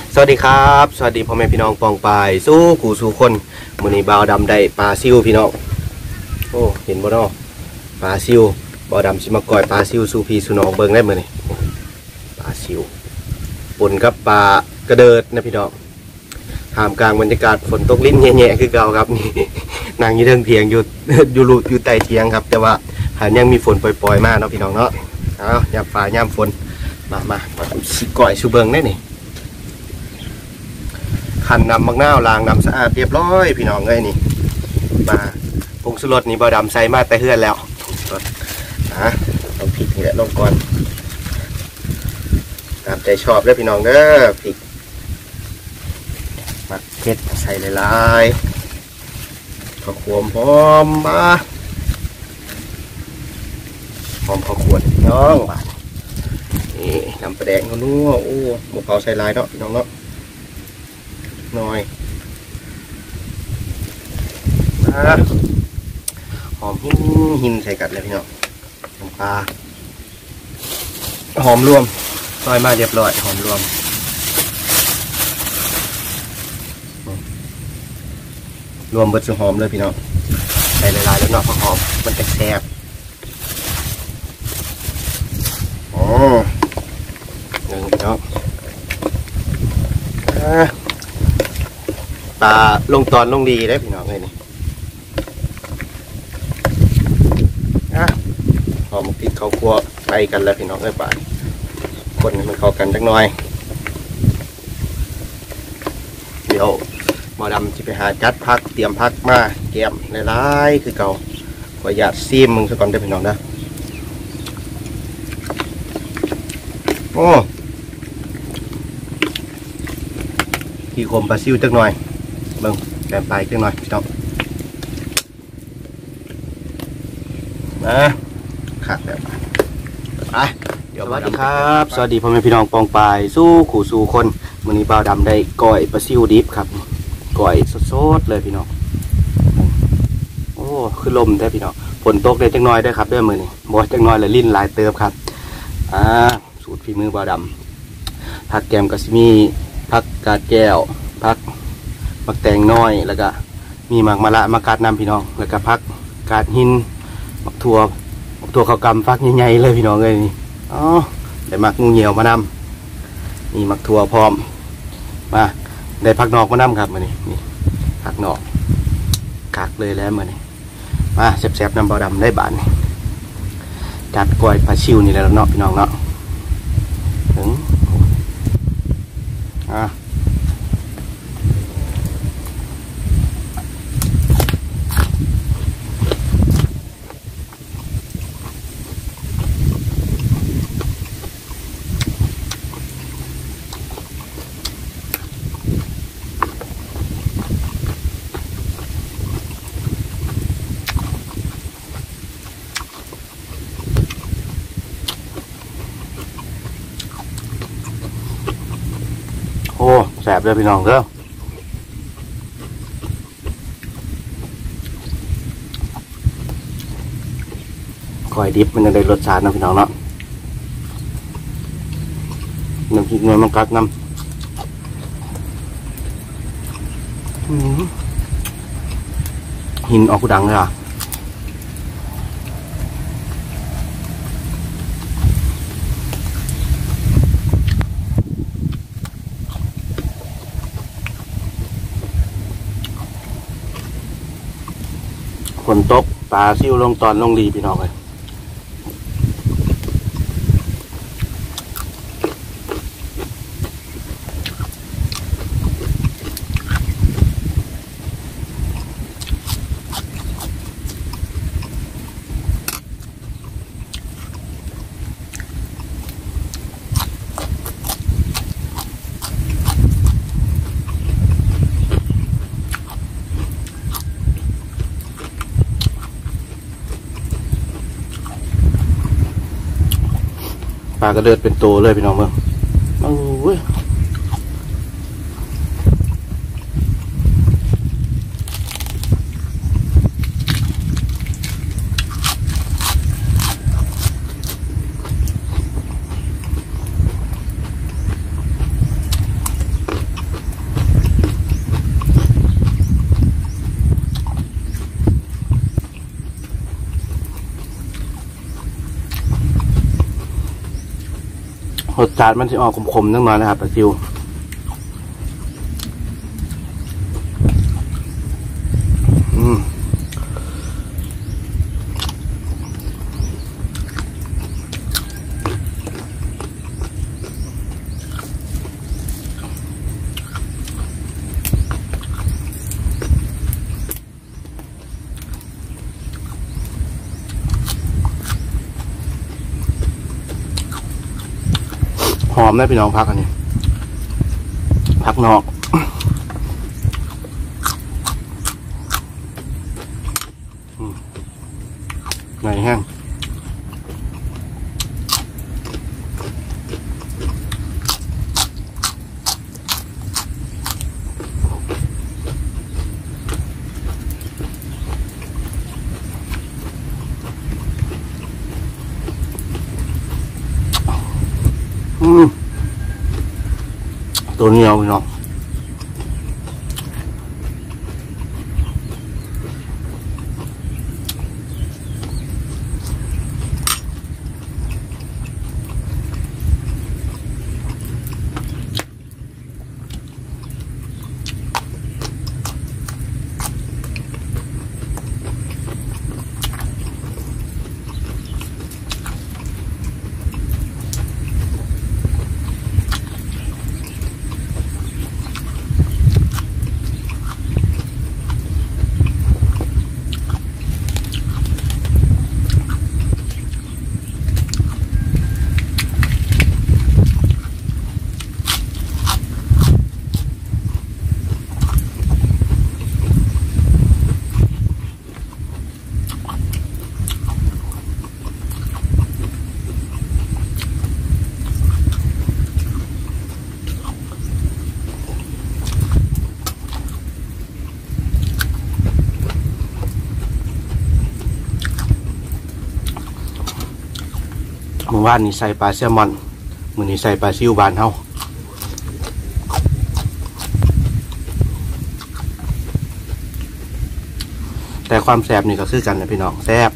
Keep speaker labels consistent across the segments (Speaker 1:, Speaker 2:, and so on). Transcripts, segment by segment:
Speaker 1: สวัสดีครับสวัสดีพ่อแม่พี่น้องปองปายสู้กูสู้คนมื้อนี้บ่าวดำได้ปลาซิวพี่น้องโอ้เห็นบ่เนาะปลาซิวบ่าวดำสิมาก่อยปลาซิวสู่พี่สู่น้องเบิ่งได้มื้อนี้ปลาซิวปนกับปลากระเดิดนะพี่น้องท่ามกลางบรรยากาศฝนตกลิ้นแย่ๆคือเก่าครับนี่นั่งอยู่เทิงเถียงอยู่อยู่ใต้เถียงครับแต่ว่าหากยังมีฝนปล่อยๆมาเนาะพี่น้องเนาะเอายามฟ้ายามฝนมาสิก่อยสู่เบิ่งได้นี่ขันนำมักนาวล้างน้ำสะอาดเรียบร้อยพี่น้องเลยนี่มาผงชูรสนี่บ่ดำใส่มาแต่เฮือนแล้วนะต้องพริกนี่แหละลงก่อนตามใจชอบเลยพี่น้องเด้อพริกมักเผ็ดใส่หลายๆข้าวคั่วหอมมาหอมข้าวคั่วน้องบาดนี่น้ำปลาแดงนัวโอ้หมูเผาใส่ลายเนาะพี่น้องเนาะน้อยหอมหินใส่กัดเลยพี่น้องน้ำปลาหอมรวมซอยมาเรียบร้อยหอมรวมเบิดสุหอมเลยพี่น้องใส่หลายๆแล้วเนาะหอมมันแซ่บอ๋อหนึ่งพี่น้องปลาลงตอนลงดีได้พี่น้องเลยนี่หอมพริกข้าวคั่วไปกันแล้วพี่น้องเลยป่าคนให้มันเข้ากันจักหน่อยเดี๋ยวหมอดำจะไปหาจัดพักเตรียมพักมาแก้มหลายๆคือเก่าขออยากซีมมึงสักก่อนได้พี่น้องนะโอ้ขี้คมปลาซิวจักหน่อยเบิ่งแปมไปจักหน่อยพี่น้องมาขาดแบบไปเดี๋ยวสวัสดีครับสวัสดีพ่อแม่พี่น้องปองปายสู้ขู่สู้คนมื้อนี้บ่าวดำได้ก้อยปลาซิวดิบครับก้อยสดๆเลยพี่น้องโอ้คือลมได้พี่น้องฝนตกได้จักหน่อยได้ครับด้วยมื้อนี้บ่จักหน่อยเลยลิ้นลายเติบครับสูตรฝีมือบ่าวดำผักแกมก็สิมีผักกาดแก้วผักมักแตงน้อยแล้วก็มีหมากมะละมะกาดน้ำพี่น้องแล้วก็ผักกาดหินมักถั่วข้าวกำฟักใหญ่ๆเลยพี่น้องเลยนี่อ๋อได้มักงูเหี่ยวมานำมีมักถั่วพร้อมมาได้ผักนอกมานำครับมานี่ผักนอกกักเลยแล้วมานี่มาแซ่บๆน้ำบ่อดำได้บานนี่จัดก้อยปลาชิวนี่แหละเนาะพี่น้องเนาะถึงโอ้แสบเลยพี่น้องเด้อก้อยดิบมันจะได้รสชาตินะพี่น้องเนาะน้ำพริกเนื้อมันกัดน้ำหินออกกูดังเลยอ่ะฝนตกปลาซิวลงตอนลงดีพี่น้องเลยปลากระเดิดเป็นตัวเลยพี่น้องเมืองโอ้ยรสชาติมันจะออกขมๆนิดหน่อยนะครับปลาซิวหอมได้พี่น้องพักอันนี้พักนอกไหนแห้งตัวเหนียวพี่น้องเมื่อวานนี้ใส่ปลาแซลมอนมื้อนี้ใส่ปลาซิวบานเฮาแต่ความแซ่บนี่ก็คือกันนะพี่น้องแซ่บ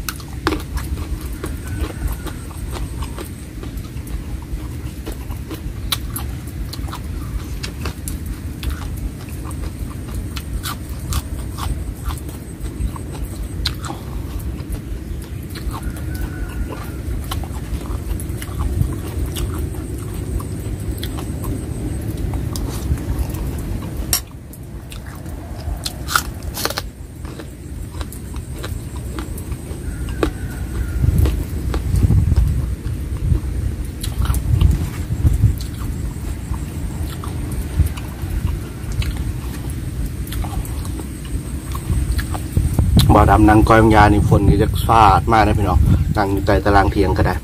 Speaker 1: บ่อดำนางกอยยานี่ฝนก็จะฟาดมากนะพี่น้องนั่งอยู่ใต้ตารางเทียงก็ได้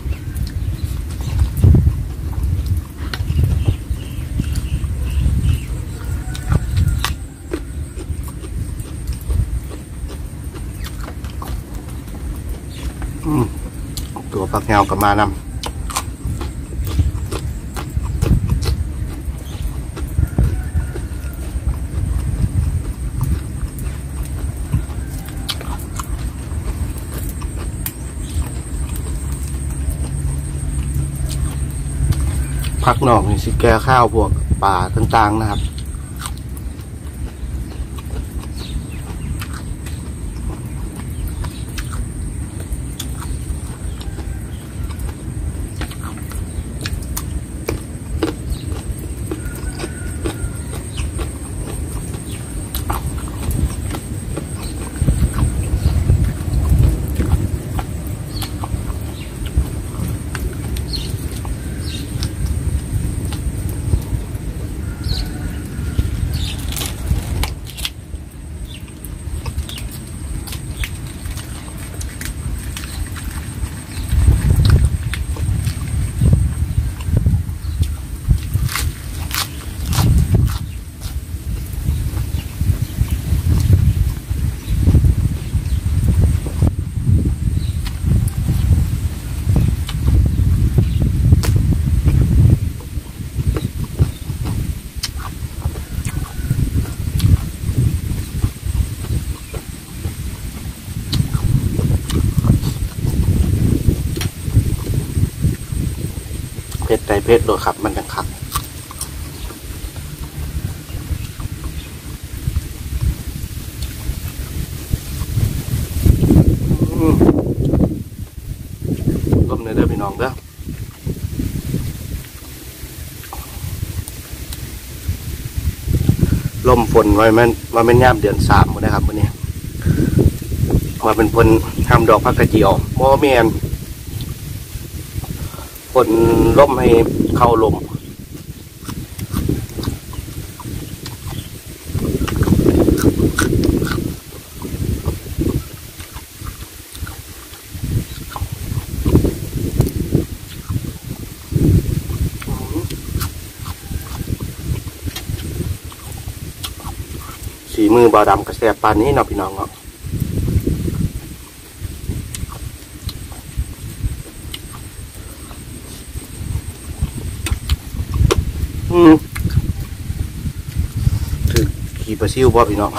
Speaker 1: ตัวปักเงากับมานำพักนอกนี่สิแก้ข้าวพวกป่าต่างๆนะครับเผ็ดใจเผ็ดโดดครับมันจังคักต้มเนื้อเด้อพี่น้องเด้อลมฝนว่ามันย่ามเดือน3หมดนะครับวันนี้มาเป็นฝนทำดอกพักกระเจียวโมเมนฝนล่มให้เข้าลมสีมือบาดำกระแสปานนี้เนาะพี่น้องเนาะถือขี่ปลาซิวบ่พี่น้อง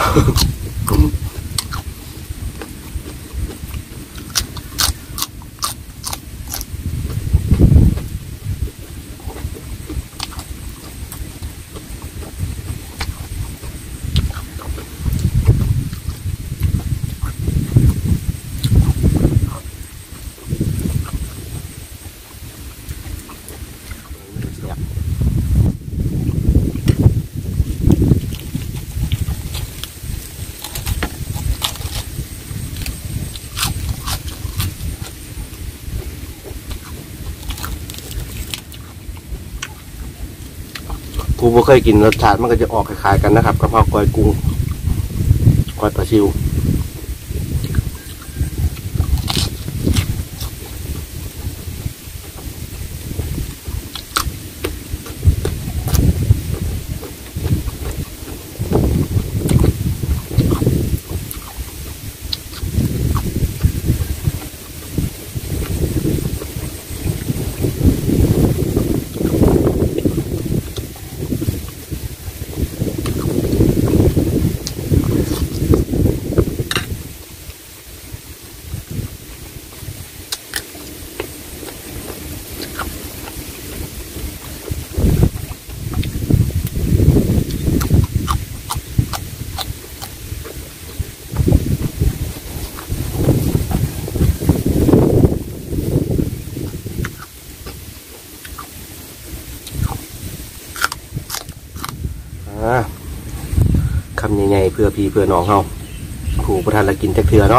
Speaker 1: ผู้บ่เคยกินรสชาติมันก็จะออกคล้ายๆกันนะครับกระเพราก้อยกุ้งก้อยปลาซิวคำใหญ่ๆเพื่อพี่เพื่อน้องเฮาผู้ประทานละกินจักเถื่อเนาะ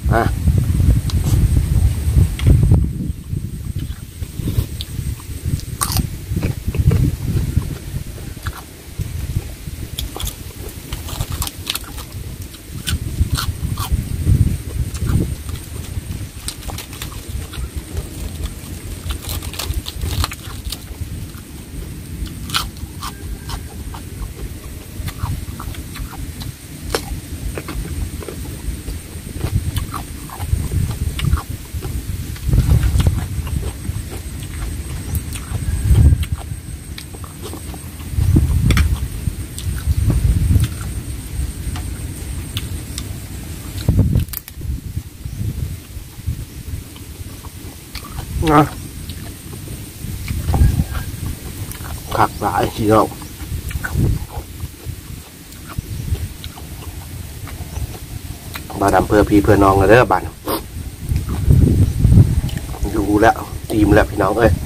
Speaker 1: ขักหลายพี่น้องบาดำเพื่อพี่เพื่อน้องเลยเด้อบานดูแล้วตีมแล้วพี่น้องเอ้ย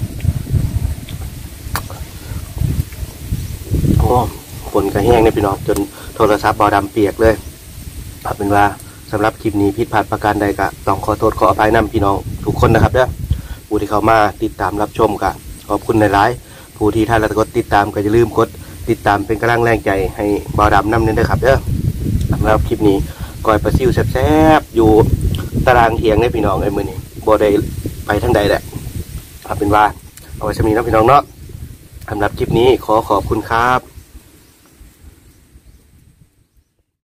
Speaker 1: โอ้ฝนกระแห้งเนี่ยพี่น้องจนโทรศัพท์บาดำเปียกเลยเอาเป็นว่าสำหรับคลิปนี้ผิดพลาดประการใดก็ต้องขอโทษขออภัยนำพี่น้องทุกคนนะครับเด้อผู้ที่เข้ามาติดตามรับชมก็ขอบคุณในหลายผู้ที่ท่านละกดติดตามก็อย่าลืมกดติดตามเป็นกำลังแรงใจให้บาวดำนำเน้นด้วยครับเด้อสำหรับคลิปนี้ก้อยปลาซิวแซ่บๆอยู่ตารางเถียงในพี่น้องไอ้มือนี่บ่ได้ไปทั้งใดแหละเอาเป็นว่าเอาไว้ชมีน้องพี่น้องเนาะสำหรับคลิปนี้ขอขอบคุณครับ